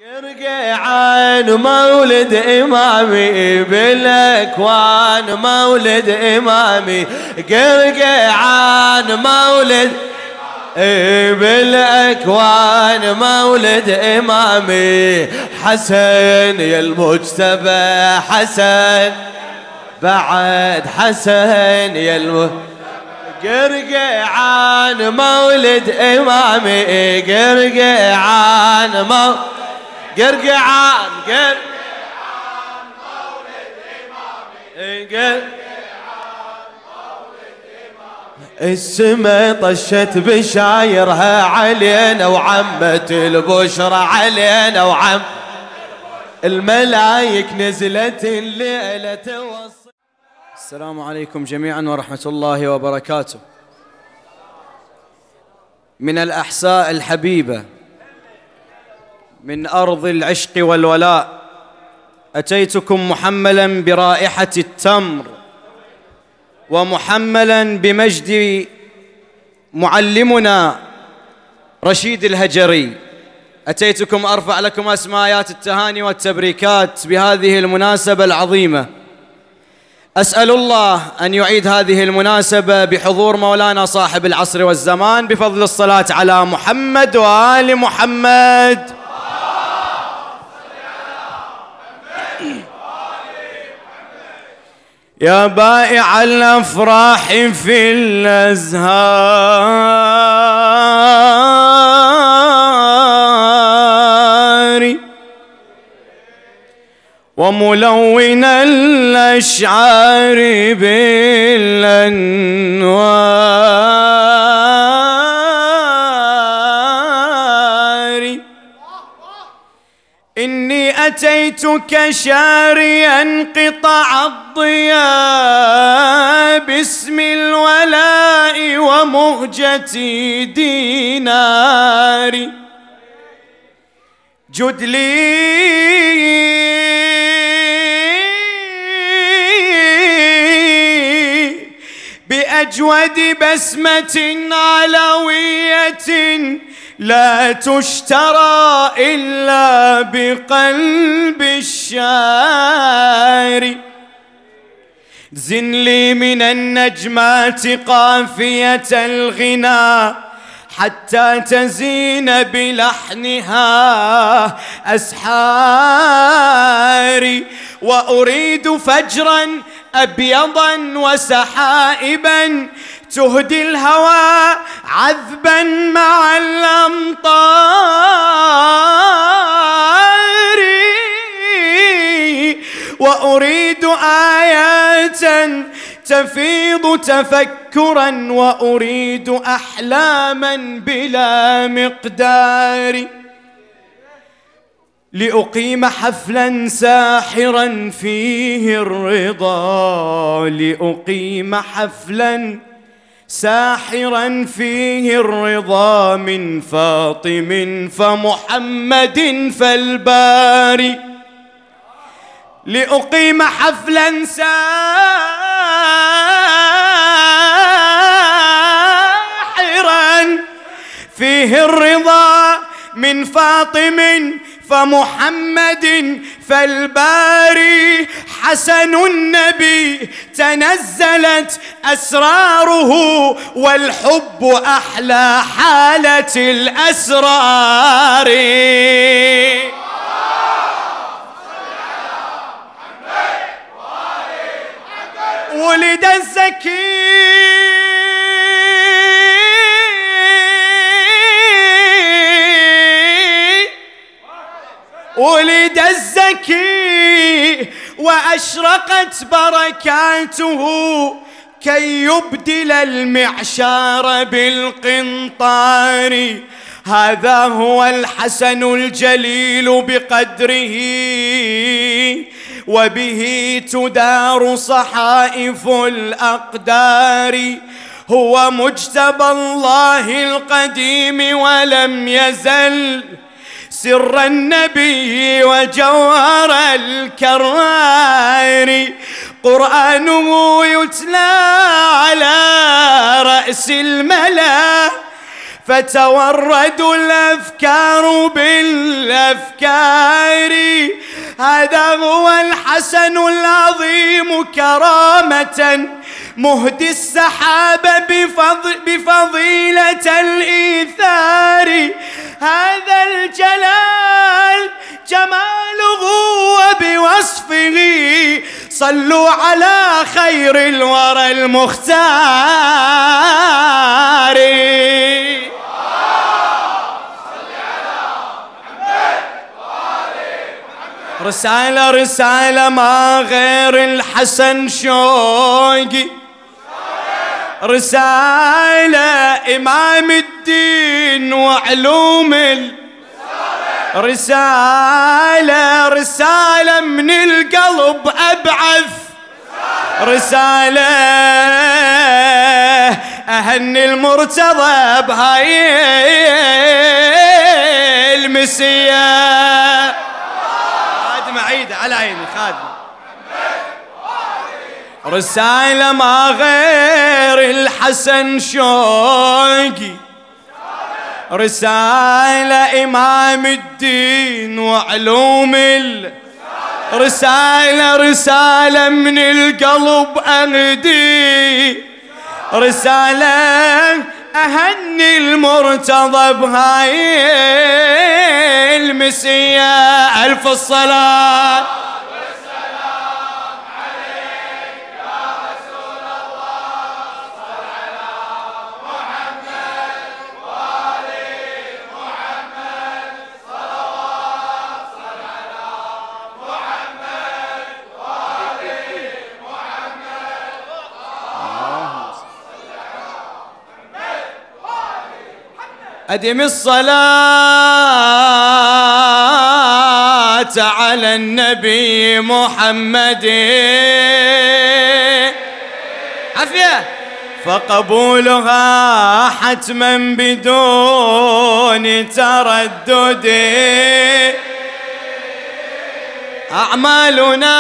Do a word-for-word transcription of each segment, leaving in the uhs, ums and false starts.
قرقعان مولد إمامي بالأكوان مولد إمامي قرقعان مولد بالأكوان مولد إمامي حسن يا المجتبى حسن بعد حسن يا المجتبى قرقعان مولد إمامي قرقعان مولد قرقعان قرقعان مولد إمامي قرقعان مولد إمامي السما طشت بشايرها علينا وعمت البشرى علينا وعم الملايك نزلت الليلة توصل. السلام عليكم جميعا ورحمة الله وبركاته. من الأحساء الحبيبة من أرض العشق والولاء أتيتكم محملا برائحة التمر ومحملا بمجد معلمنا رشيد الهجري. أتيتكم أرفع لكم أسمايات التهاني والتبريكات بهذه المناسبة العظيمة. أسأل الله أن يعيد هذه المناسبة بحضور مولانا صاحب العصر والزمان بفضل الصلاة على محمد وآل محمد. يا بائع الأفراح في الأزهار وملون الأشعار بالأنوار إني أتيتك شاريا قطع الضياء باسم الولاء ومهجتي ديناري جد لي بأجود بسمة علوية لا تشترى إلا بقلب الشاري زن لي من النجمات قافية الغنى حتى تزين بلحنها أسحاري وأريد فجرا أبيضا وسحائبا تهدي الهوى عذبا مع الأمطار وأريد آيات تفيض تفكرا وأريد أحلاما بلا مقدار لأقيم حفلا ساحرا فيه الرضا لأقيم حفلا ساحرا فيه الرضا من فاطم فمحمد فالباري لأقيم حفلا ساحرا فيه الرضا من فاطم فمحمد فالباري حسن النبي تنزلت أسراره والحب أحلى حالة الأسرار ولد الزكي ولد الزكي وأشرقت بركاته كي يبدل المعشار بالقنطار هذا هو الحسن الجليل بقدره وبه تدار صحائف الأقدار هو مجتبى الله القديم ولم يزل سر النبي وجوهر الكرار قرآنه يتلى على رأس الملا فتوردوا الأفكار بالأفكار. هذا هو الحسن العظيم كرامة، مهدي السحاب بفضل بفضيلة الإيثار. هذا الجلال جماله وبوصفه، صلوا على خير الورى المختار. رسالة رسالة ما غير الحسن شوقي، رسالة إمام الدين وعلوم ال رسالة رسالة من القلب أبعث رسالة، أهني المرتضى بهاي المسية. خادم عيد على عيني خادم. رسالة ما غير الحسن شوقي، رسالة إمام الدين وعلوم ال رسالة رسالة من القلب أهدي، رسالة أهني المرتضى بهاي المسية. ألف الصلاة والسلام عليك يا رسول الله، صل على محمد وآل محمد صلوات، صل على محمد وآل محمد أدم الصلاة على النبي محمد، عافية، فقبولها حتما بدون تردد. أعمالنا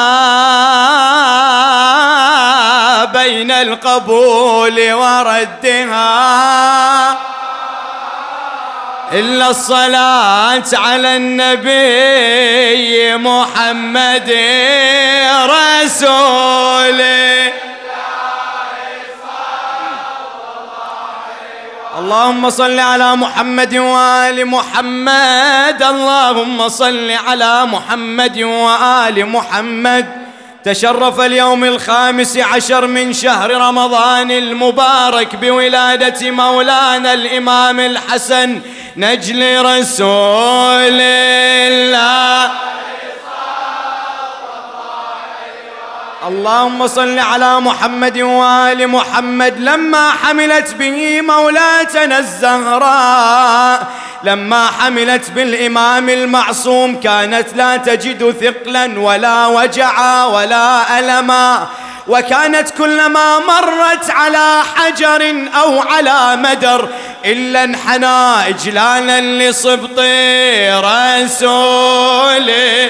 بين القبول وردها، إلا الصلاة على النبي محمد رسوله. اللهم صل على محمد وآل محمد، اللهم صل على محمد وآل محمد. تشرف اليوم الخامس عشر من شهر رمضان المبارك بولادة مولانا الإمام الحسن نجل رسول الله. اللهم صل على محمد وآل محمد. لما حملت به مولاتنا الزهراء، لما حملت بالإمام المعصوم، كانت لا تجد ثقلا ولا وجعا ولا ألما، وكانت كلما مرت على حجر أو على مدر إلا انحنى إجلالا لصبط رسوله.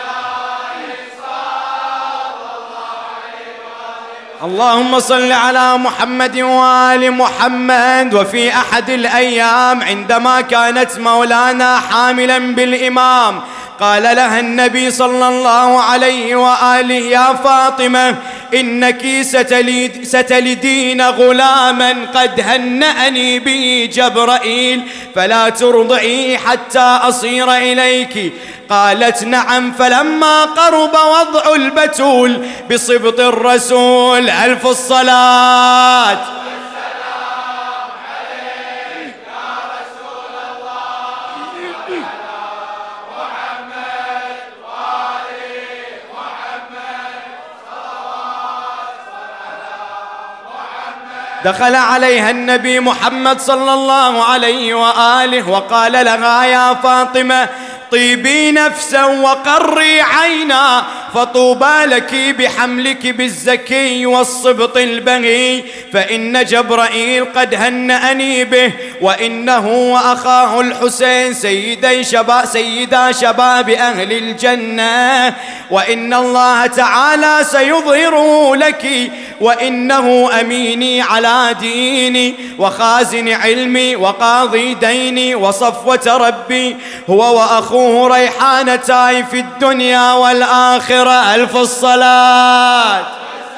اللهم صل على محمد وآل محمد. وفي أحد الأيام عندما كانت مولانا حاملا بالإمام، قال لها النبي صلى الله عليه وآله: يا فاطمة، إنك ستلد ستلدين غلاما قد هنأني به جبرائيل، فلا ترضعيه حتى أصير إليك. قالت: نعم. فلما قرب وضع البتول بصبط الرسول، ألف الصلاة والسلام عليك يا رسول الله، على محمد وآل محمد صلوات، على محمد. دخل عليها النبي محمد صلى الله عليه وآله وقال لها: يا فاطمة، طيبي نفسا وقري عينا، فطوبى لك بحملك بالزكي والصبط البهي، فإن جبرائيل قد هنأني به، وإنه وأخاه الحسين سيدي شباب سيدا شباب أهل الجنة، وإن الله تعالى سيظهره لك وإنه أميني على ديني وخازن علمي وقاضي ديني وصفوة ربي، هو وأخوه ريحانتاي في الدنيا والآخرة. ألف الصلاة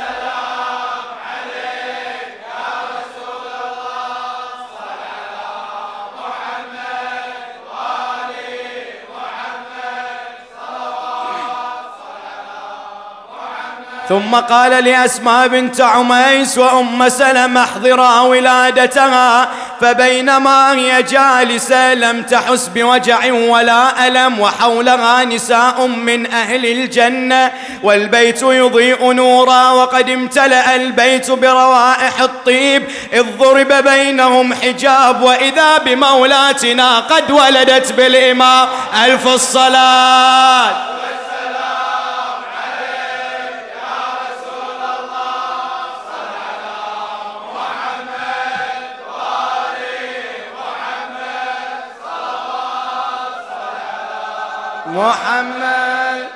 ثم قال لأسماء بنت عميس وأم سلمة احضرا ولادتها، فبينما هي جالسة لم تحس بوجع ولا ألم، وحولها نساء من أهل الجنة، والبيت يضيء نورا، وقد امتلأ البيت بروائح الطيب، إذ ضرب بينهم حجاب، وإذا بمولاتنا قد ولدت بالإمام. ألف الصلاة محمد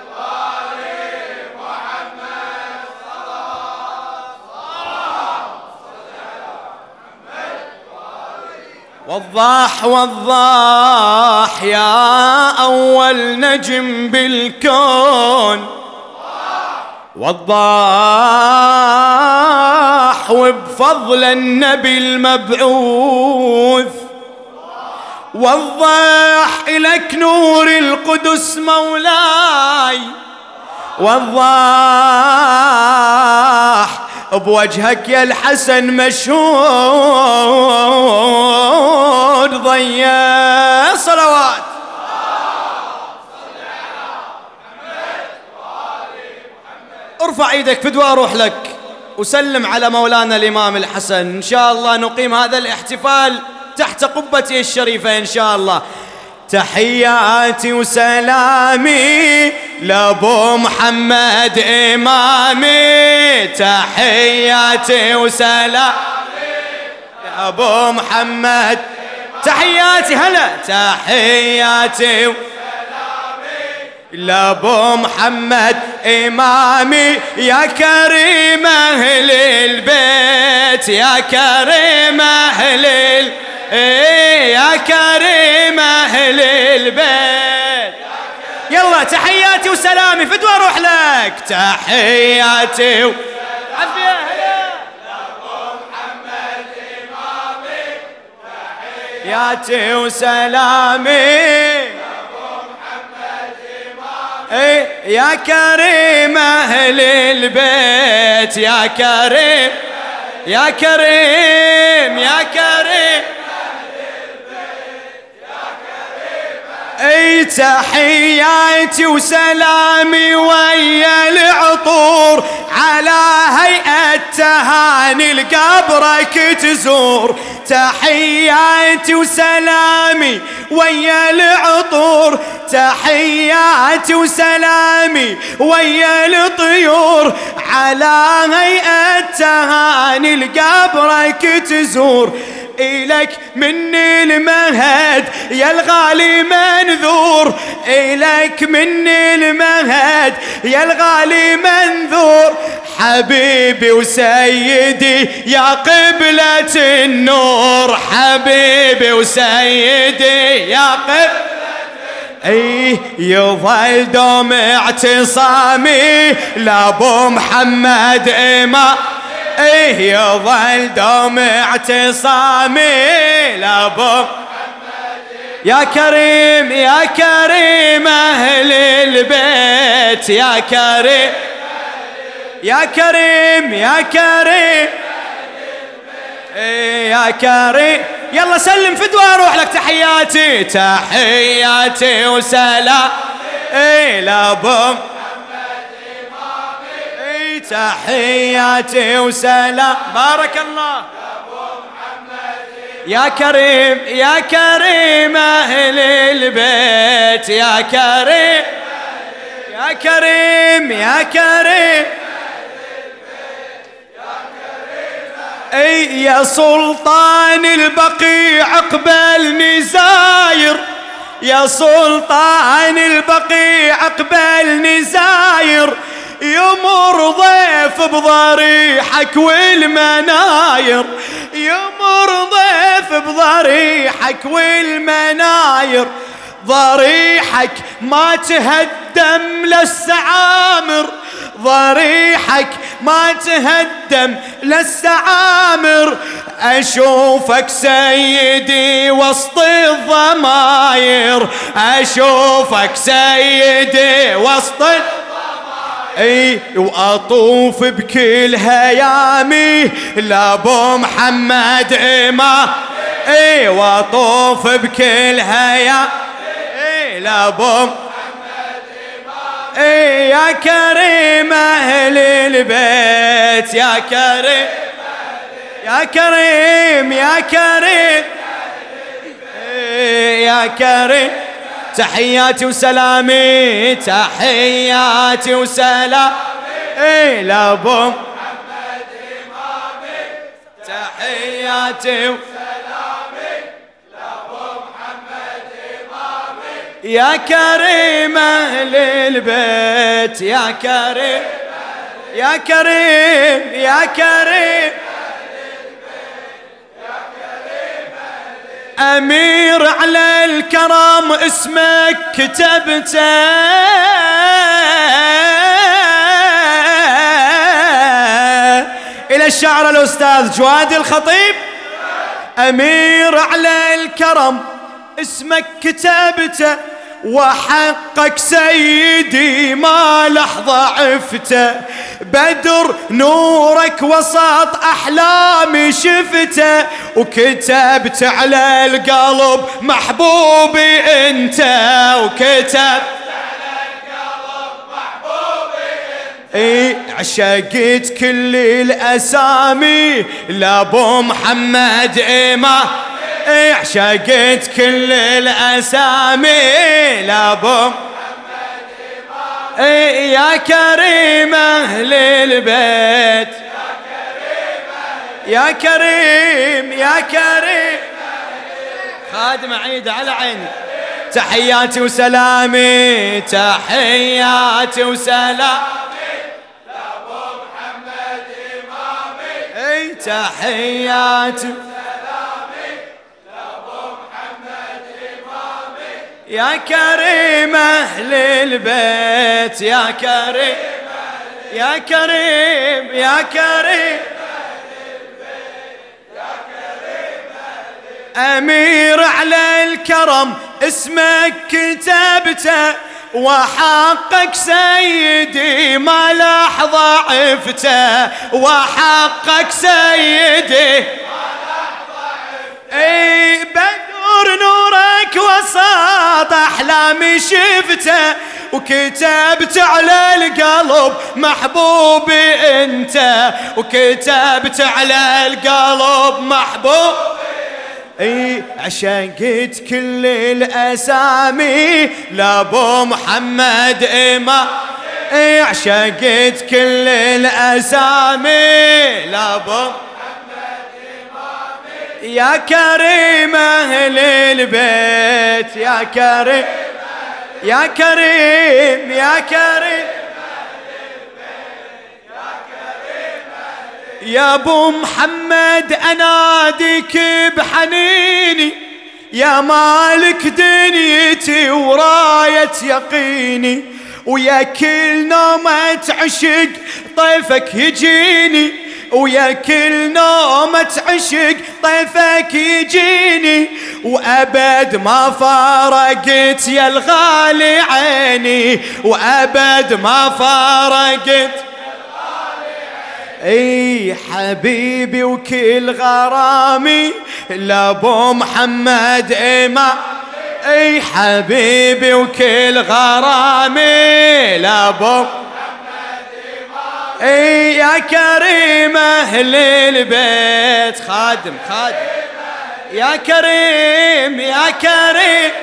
والضاح والضاح يا أول نجم بالكون، والضاح وبفضل النبي المبعوث، والضاح إلك نور القدس مولاي، والضاح بوجهك يا الحسن مشهود ضيا صلوات. ارفع ايدك فدوى اروح لك وسلم على مولانا الإمام الحسن. إن شاء الله نقيم هذا الاحتفال تحت قبته الشريفة إن شاء الله. تحياتي وسلامي لأبو محمد إمامي، تحياتي وسلامي لأبو محمد، تحياتي هلا تحياتي وسلامي لأبو محمد إمامي، يا كريم أهل البيت يا كريم أهل البيت يا كريم أهل البيت. يلا تحياتي وسلامي فدوى أروح لك، تحياتي و... عافية هلا لأبو محمد إمامي، تحياتي وسلامي لأبو محمد إمامي، يا كريم أهل البيت يا كريم يا كريم يا كريم اي تحياتي وسلامي ويا العطور، على هيئة تهاني لقبرك تزور، تحياتي وسلامي ويا العطور، تحياتي وسلامي ويا الطيور، على هيئة تهاني لقبرك تزور، إلك مني المهد يا الغالي منذور، إلك مني المهد يا الغالي منذور، حبيبي وسيدي يا قبلة النور، حبيبي وسيدي يا قبلة ايه يظل دوم اعتصامي لأبو محمد إمام، ايه يظل دوم اعتصامي لأبو يا كريم يا كريم أهل البيت يا كريم يا كريم يا كريم ايه يا كريم. يلا سلم فدوى اروح لك، تحياتي تحياتي وسلام ايه لأبو تحياتي وسلام، بارك الله يا كريم يا كريم أهل البيت يا كريم يا كريم يا كريم اي يا سلطان البقيع اقبلني زاير، يا سلطان البقيع اقبلني زاير، يمر ضيف بضريحك والمناير، يمر ضيف بضريحك والمناير، ضريحك ما تهدم للسعامر، ضريحك ما تهدم للسعامر. أشوفك سيدي وسط الضماير، أشوفك سيدي وسط اي واطوف بكل هيامي لابو محمد امام، اي واطوف بكل هيامي اي لابو محمد امام. اي يا كريم اهل البيت، يا كريم يا كريم يا كريم اي يا كريم. تحياتي وسلامي، تحياتي وسلامي اي لابو محمد امامي، تحياتي وسلامي لابو محمد امامي. يا كريم اهل البيت، يا كريم يا كريم يا كريم أمير على الكرم اسمك كتبته، إلى الشعر الأستاذ جواد الخطيب. أمير على الكرم اسمك كتبته، وحقك سيدي ما لحظة عفته، بدر نورك وسط أحلامي شفته، وكتبت على القلب محبوبي أنت، وكتبت على القلب محبوبي أنت. اي عشقت كل الأسامي لابو محمد إمام، اي عشقت كل الأسامي لابو محمد إمام. اي يا كريم أهل البيت، يا كريم يا كريم خادم عيد على عيني. تحياتي وسلامي، تحياتي وسلامي لابو محمد إمامي، اي تحياتي يا كريم أهل البيت، يا كريم يا كريم يا كريم أمير على الكرم اسمك كتبته، وحقك سيدي ما لحظة عفته، وحقك سيدي ما لحظة عفته. اي بدر نورك وسط أحلامي شفته، وكتبت على القلب محبوبي أنت، وكتبت على القلب محبوبي. اي عشقت كل الأسامي لابو محمد إمام، اي عشقت كل الأسامي لابو يا كريم أهل البيت، يا كريم يا كريم يا كريم يا ابو محمد اناديك بحنيني، يا مالك دنيتي وراية يقيني، ويا كل نومة عشق طيفك يجيني، ويا كل نومة عشق طيفك يجيني، وأبد ما فارقت يا الغالي عيني، وأبد ما فارقت. اي حبيبي وكل غرامي لابو محمد إمام، اي حبيبي وكل غرامي لابو اي يا كريم أهل البيت. خادم خادم يا كريم يا كريم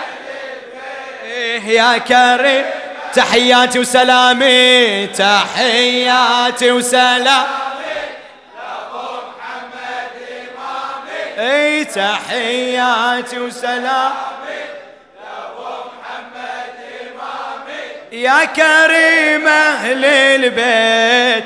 إيه يا كريم. تحياتي وسلامي، تحياتي وسلامي لابو محمد إمامي، اي تحياتي وسلامي لابو محمد إمامي. يا كريم أهل البيت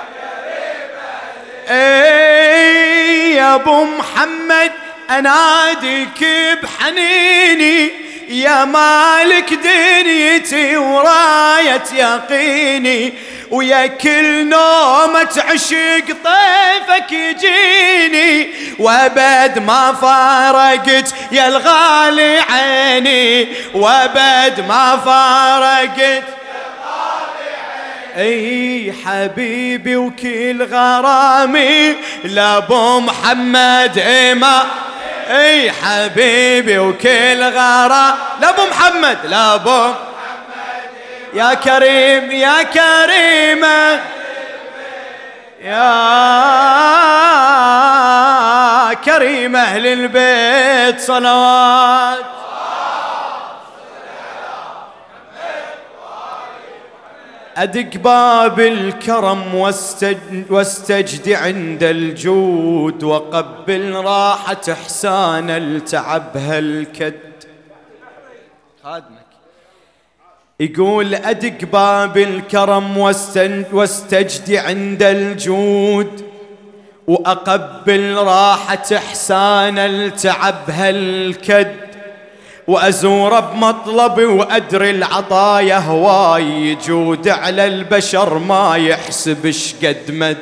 اي يا ابو محمد اناديك بحنيني يا مالك دنيتي وراية يقيني ويا كل نومة عشق طيفك يجيني وابد ما فارقت يا الغالي عيني وابد ما فارقت اي حبيبي وكل غرامي لابو محمد ايما اي حبيبي وكل غرام لابو محمد لابو يا كريم يا كريم يا كريم اهل البيت صلوات أدق باب الكرم واستجد عند الجود وقبل راحة إحسان التعبها الكد خادمك يقول أدق باب الكرم واستجد عند الجود وأقبل راحة إحسان التعبها الكد وأزور بمطلبي وأدري العطايا هواي يجود على البشر ما يحسب شقد مد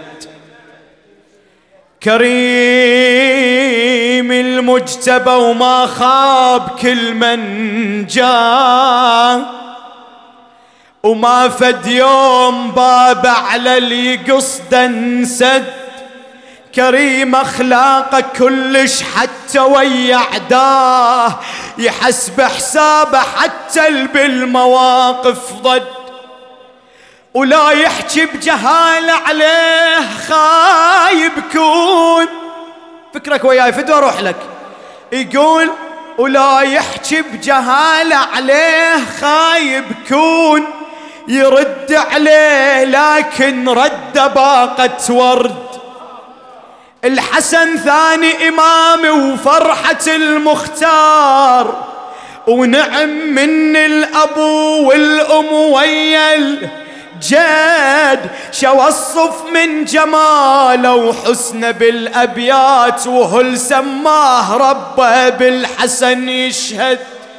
كريم المجتبى وما خاب كل من جاء وما فد يوم باب على اللي قصده انسد كريم أخلاقه كلش حتى ويا عداه يحسب حسابه حتى بالمواقف ضد ولا يحكي بجهالة عليه خايب كون فكرك وياي فدوى اروح لك يقول ولا يحكي بجهالة عليه خايب كون يرد عليه لكن رد باقة ورد الحسن ثاني إمامي وفرحة المختار ونعم من الأبو والأم ويا الجد شوصف من جماله وحسنه بالأبيات وهل سماه ربه بالحسن يشهد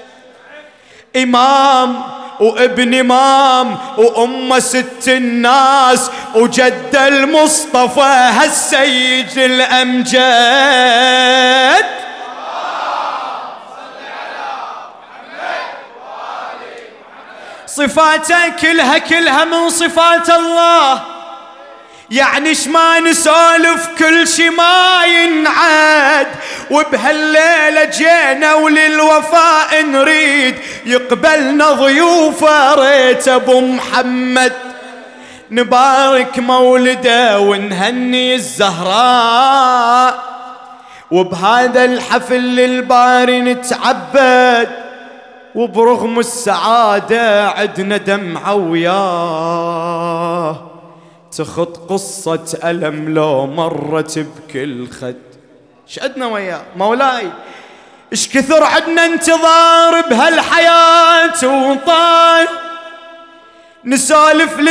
إمام وابن إمام وأمه ست الناس وجد المصطفى هالسيد الأمجد صفاته كلها كلها من صفات الله يعني شما نسولف كل شي ما ينعاد وبهالليلة جينا وللوفاء نريد يقبلنا ضيوفه ريت ابو محمد نبارك مولده ونهني الزهراء وبهذا الحفل للباري نتعبد وبرغم السعادة عدنا دمعة وياه تخط قصة ألم لو مرت بكل خد شعدنا وياه مولاي اش كثر عدنا انتظار بهالحياة وطال نسولف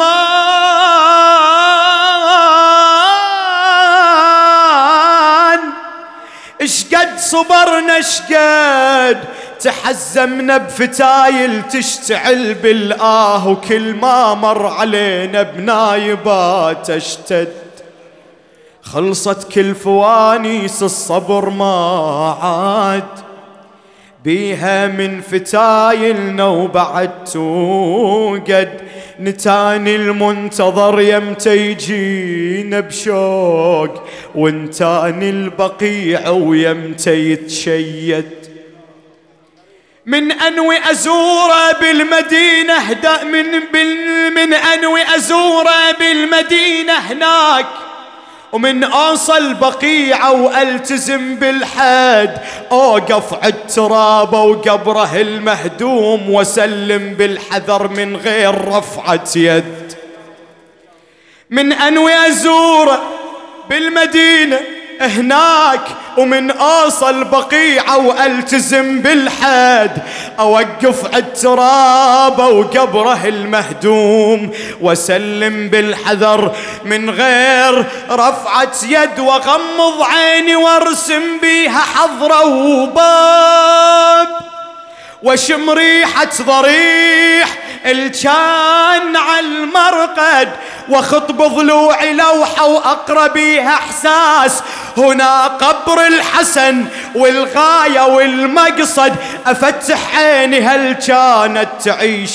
للزمان اش قد صبرنا اش قد تحزمنا بفتايل تشتعل بالآه وكل ما مر علينا بنايبات اشتد خلصت كل فوانيس الصبر ما عاد بيها من فتايلنا وبعد توقد نتاني المنتظر يمتى يجينا بشوق وانتاني البقيع ويمتى يتشيد من أنوي أزوره بالمدينة هدا من من أنوي أزوره بالمدينة هناك ومن أوصل بقيعة وألتزم بالحد أوقف عد ترابه وقبره المهدوم وسلم بالحذر من غير رفعة يد من أنوي أزوره بالمدينة هناك ومن اوصل بقيعة والتزم بالحد اوقف عالتراب وقبره المهدوم واسلم بالحذر من غير رفعة يد واغمض عيني وارسم بيها حضرة وباب واشم ريحة ضريح الجان على المرقد واخط بضلوعي لوحة واقرا بيها احساس هنا قبر الحسن والغاية والمقصد افتح عيني هل كانت تعيش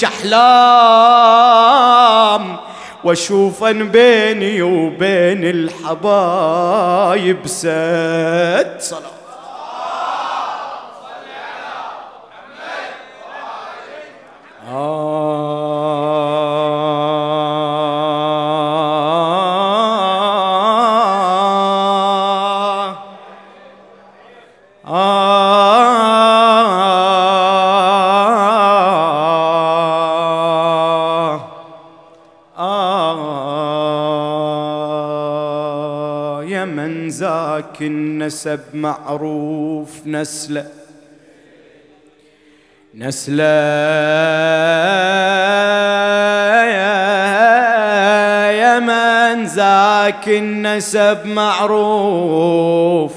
احلام واشوفا بيني وبين الحبايب سد صلاة. ذاك النسب معروف نسله نسله يا من ذاك النسب معروف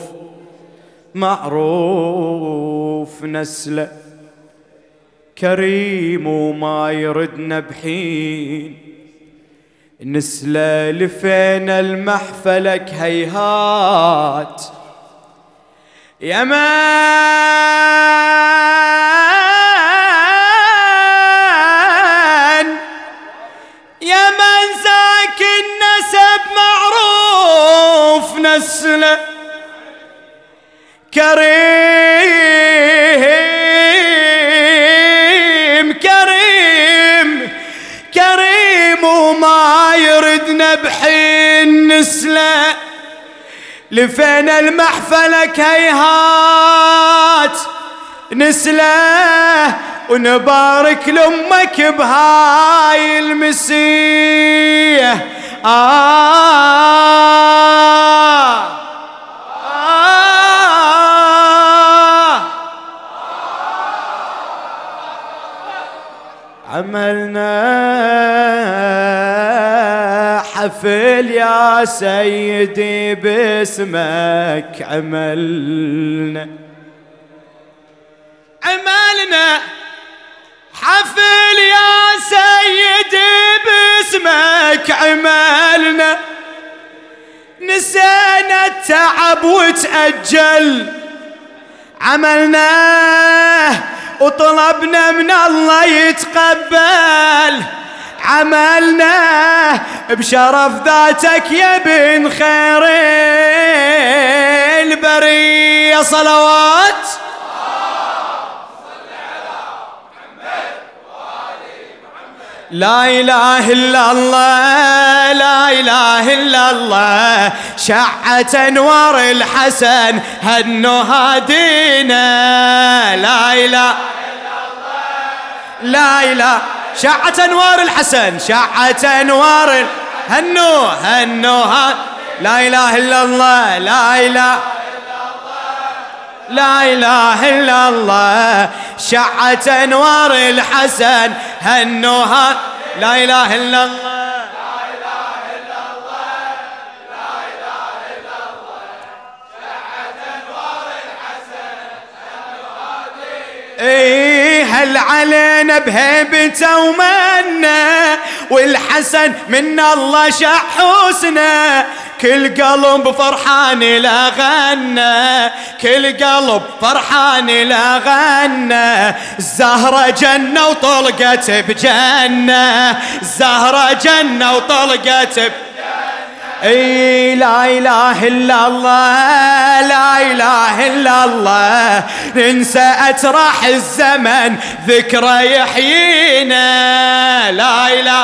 معروف نسله كريم وما يردنا بحين نسلة لفينا المحفلك هيهات يا من يا من ذاك النسب معروف نسلة كريم كريم كريم وما يردنا بحين نسلة لفينا المحفلك هيهات نسلة ونبارك لأمك بهاي المسية آه آه عملنا حفل يا سيدي باسمك عملنا عملنا حفل يا سيدي باسمك عملنا نسينا التعب وتأجل عملناه وطلبنا من الله يتقبل عملناه بشرف ذاتك يا بن خير البرية صلوات لا إله إلا الله لا إله إلا الله شعت أنوار الحسن هنو هادينا لا إله إلا الله لا إله شعت أنوار الحسن شعت أنوار هنو هنو ها لا إله إلا الله لا إله لا إله إلا الله شعت أنوار الحسن هنوها لا إله إلا الله لا إله إلا الله لا إله إلا الله شعت أنوار الحسن هنوها إيه هل علينا بهيبته ومنا والحسن من الله شح حسنه كل قلب فرحان لا غنى كل قلب فرحان لا غنى الزهرة جنة وطلقت بجنة الزهرة جنة وطلقت بجنة اي لا اله الا الله لا اله الا الله ننسى اتراح الزمن ذكرى يحيينا لا اله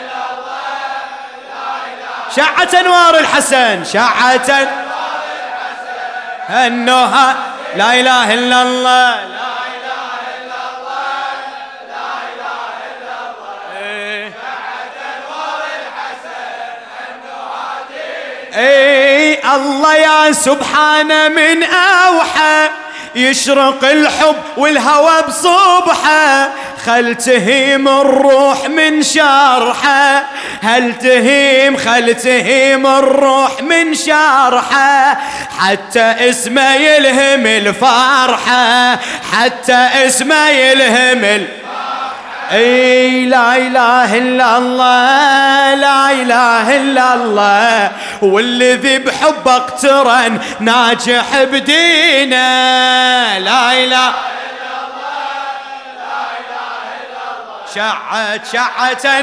شعت أنوار الحسن شعت أنوار الحسن هنوها لا إله إلا الله لا إله إلا الله لا إله إلا الله شعت أنوار الحسن هنوها دين الله يا سبحانه من أوحى يشرق الحب والهوى بصبحه خل تهيم الروح من شرحه هل تهيم خل تهيم الروح من شرحه حتى اسمه يلهم الفرحة حتى اسمه يلهم الفرحة اي لا اله الا الله لا اله الا الله والذي بحبه اقترن ناجح بدينه لا اله الا الله لا اله الا الله شعت شعة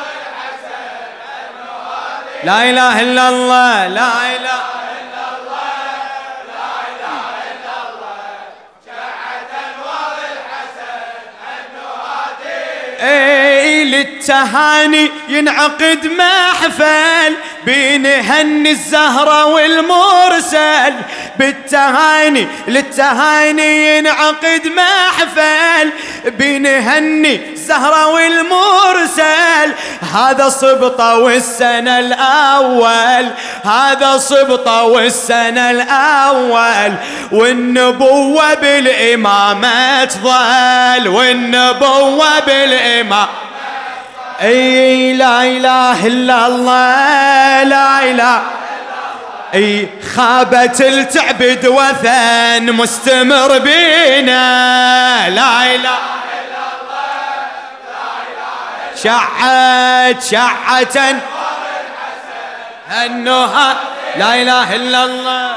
لا اله الا الله لا اله اي للتهاني ينعقد محفل بنهني الزهرة والمرسل بالتهاني للتهاني ينعقد محفل بنهني الزهرة والمرسل هذا صبطة والسنة الأول هذا صبطة والسنة الأول والنبوة بالإمامة تظل والنبوة بالإمامة اي لا اله الا الله لا اله اي خابت التعبد وثن مستمر بينا لا اله الا الله لا اله شعت شعة النهى لا اله الا الله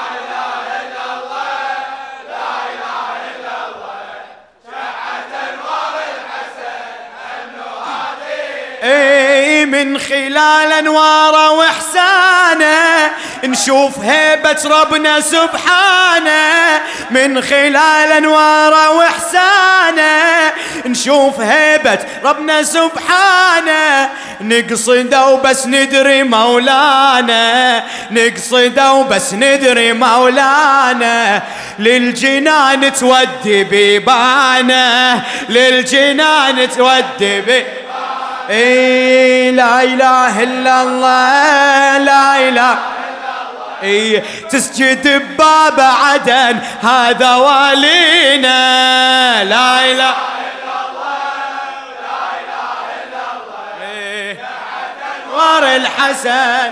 اي من خلال انواره واحسانه نشوف هيبة ربنا سبحانه من خلال انواره واحسانه نشوف هيبة ربنا سبحانه نقصده وبس ندري مولانا نقصده وبس ندري مولانا للجنان تودي بيبانه للجنان تودي بيبانه اي لا اله الا الله لا اله اي تسجد بباب عدن هذا والينا لا اله الا الله لا اله الا الله انوار الحسن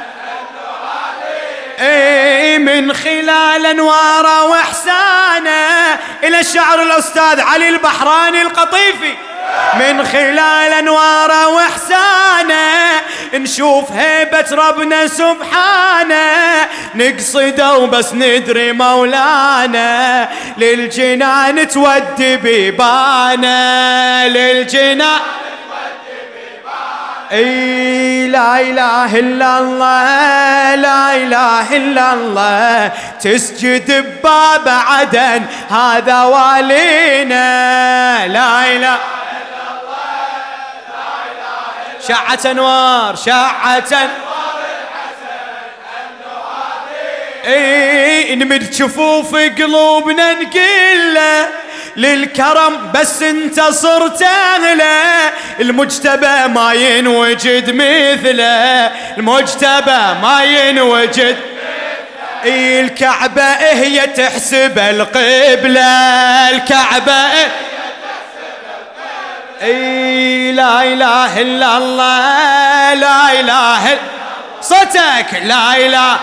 اي من خلال انواره واحسانه الى الشعر الاستاذ علي البحراني القطيفي من خلال انواره واحسانه نشوف هيبة ربنا سبحانه نقصده وبس ندري مولانا للجنان تودي بيبانا للجنان اي لا اله الا الله لا اله الا الله تسجد بباب عدن هذا والينا لا اله شعة انوار شعة انوار اي نمد شفوف قلوبنا نقله للكرم بس انت صرت اهله المجتبى ما ينوجد مثله المجتبى ما ينوجد اي الكعبة هي تحسب القبلة الكعبة اي لا اله الا الله لا اله الا صوتك لا اله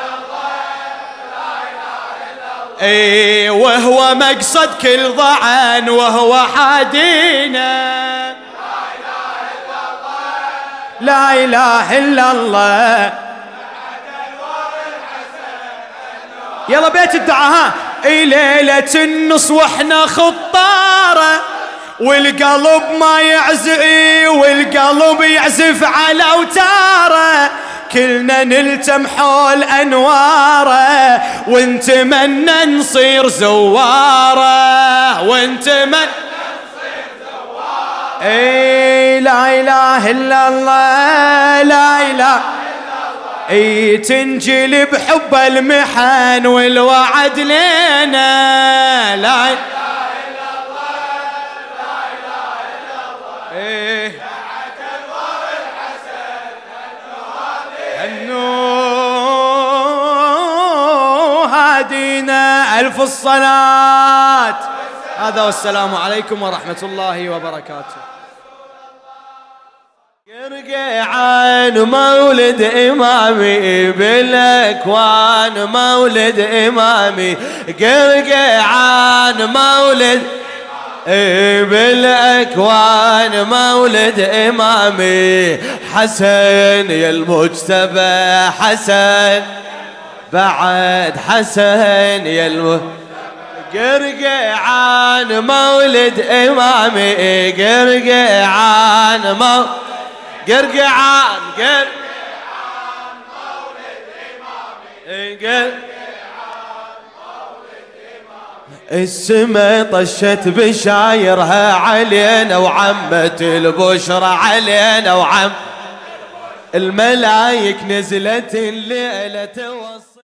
اي وهو مقصد كل ضعن وهو حادينا لا اله الا الله يلا بيت الدعاء ها اي ليلة النص واحنا خطاره والقلب ما يعزف والقلب يعزف على اوتاره كلنا نلتم حول انواره ونتمنى نصير زواره ونتمنى نصير زواره اي لا اله الا الله لا اله اي تنجلي بحب المحن والوعد لنا لا اله الا الله لا اله الا الله ايه النور ألف الصلاة. هذا والسلام عليكم ورحمة الله وبركاته. قرقعان مولد إمامي بالأكوان مولد إمامي قرقعان مولد بالأكوان مولد إمامي حسن يا المجتبى حسن بعد حسن يا المجتبى قرقعان مولد إمامي قرقعان مولد قرقعان قرقعان مولد إمامي السما طشت بشايرها علينا وعمت البشرى علينا وعم الملايك نزلت الليلة